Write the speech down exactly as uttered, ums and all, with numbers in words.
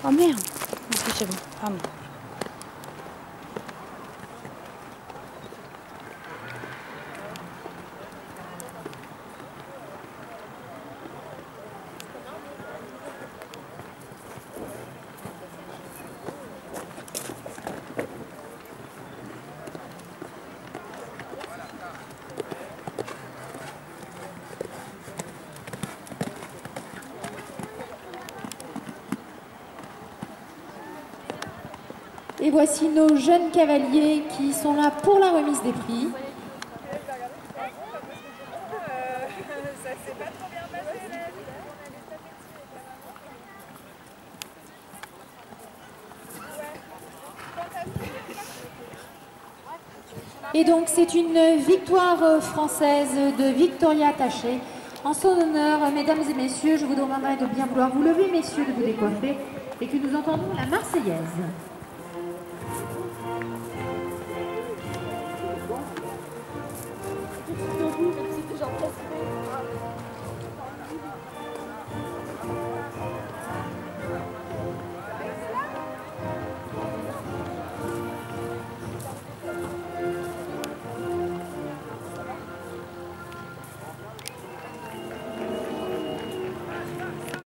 Oh merde. Ok, c'est bon. Pardon. Et voici nos jeunes cavaliers qui sont là pour la remise des prix. Et donc c'est une victoire française de Victoria Taché. En son honneur, mesdames et messieurs, je vous demanderai de bien vouloir vous lever, messieurs, de vous décoiffer et que nous entendons la Marseillaise.